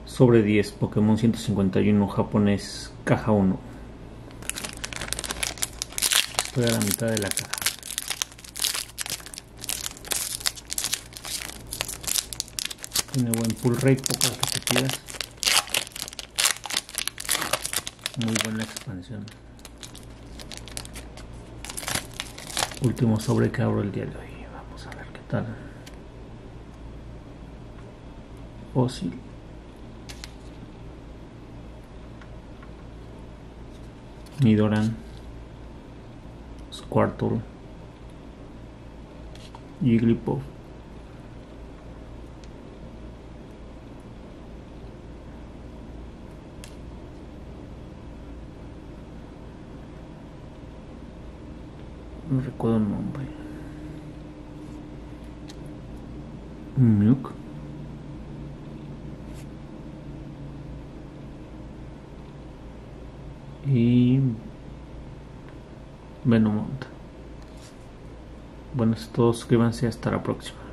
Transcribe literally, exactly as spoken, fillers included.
Sobre diez, Pokémon ciento cincuenta y uno japonés, caja uno. Estoy a la mitad de la caja. Tiene buen pull rate, pocas repetidas. Muy buena expansión. Último sobre que abro el día de hoy. Vamos a ver qué tal. Fósil. Nidoran, Squirtle, Jigglypuff, no recuerdo el nombre, Nuke, y Venomoth. Bueno, es todo, suscríbanse, hasta la próxima.